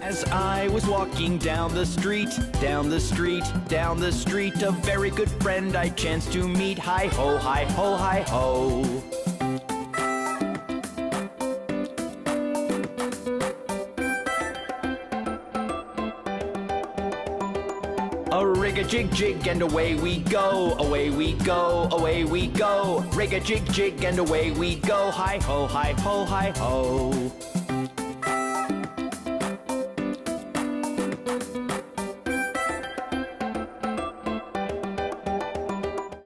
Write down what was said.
As I was walking down the street, down the street, down the street, a very good friend I chanced to meet. Hi ho, hi ho, hi ho. A rig-a-jig jig and away we go, away we go, away we go. Rig-a-jig jig and away we go. Hi ho, hi ho, hi ho.